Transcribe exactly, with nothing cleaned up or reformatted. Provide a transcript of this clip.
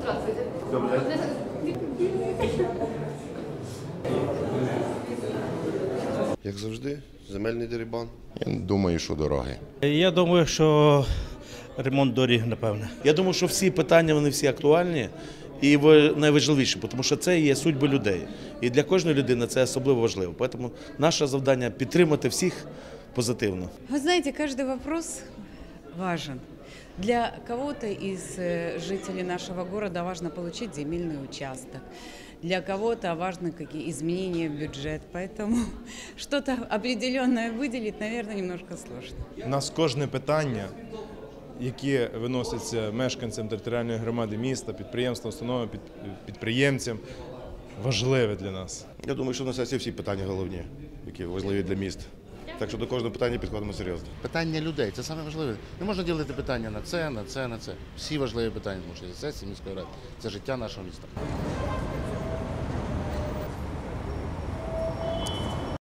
Здравствуйте. Добрий день. Як завжди, земельний дерибан. Я думаю, що дороги. Я думаю, що ремонт доріг, напевне. Я думаю, що всі питання, вони всі актуальні і найважливіші, тому що це є судьби людей. І для кожної людини це особливо важливо. Тому наше завдання – підтримати всіх позитивно. Вы знаете, каждый вопрос важен. Для кого-то из жителей нашего города важно получить земельный участок. Для кого-то важны какие изменения в бюджет. Поэтому что-то определенное выделить, наверное, немножко сложно. У нас кожне питання, яке виноситься мешканцям територіальної громади міста, підприємства, установам, підприємцям, важливе для нас. Я думаю, що на сесії всі питання головні, які важливі для міст. Так що до кожного питання підходимо серйозно. Питання людей – це саме важливе. Не можна ділити питання на це, на це, на це. Всі важливі питання, тому що це сесія міської ради, це життя нашого міста.